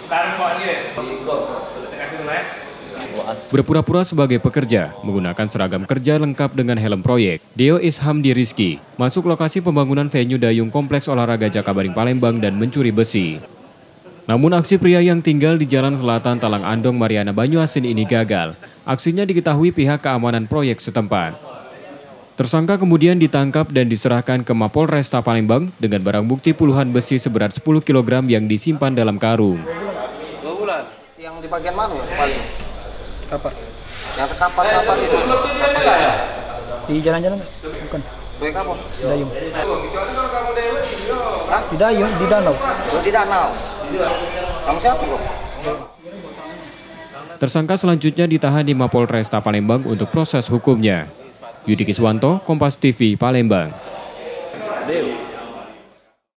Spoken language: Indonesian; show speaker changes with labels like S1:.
S1: Berpura-pura sebagai pekerja, menggunakan seragam kerja lengkap dengan helm proyek, Deo Ishamdi Rizky masuk lokasi pembangunan venue dayung Kompleks Olahraga Jakabaring Palembang dan mencuri besi. Namun aksi pria yang tinggal di Jalan Selatan Talang Andong Mariana Banyuasin ini gagal. Aksinya diketahui pihak keamanan proyek setempat. Tersangka kemudian ditangkap dan diserahkan ke Mapolresta Palembang dengan barang bukti puluhan besi seberat 10 kg yang disimpan dalam karung.
S2: 2 bulan. Yang di bagian mana ya paling?
S3: Kapal.
S2: Yang kapal itu.
S3: Di jalan-jalan? Bukan.
S2: Proyek apa?
S3: Di Dayung.
S2: Hah?
S3: Di Dayung, di danau.
S2: Oh, di danau. Sama siapa kok?
S1: Tersangka selanjutnya ditahan di Mapolresta Palembang untuk proses hukumnya. Yudi Kiswanto, Kompas TV, Palembang.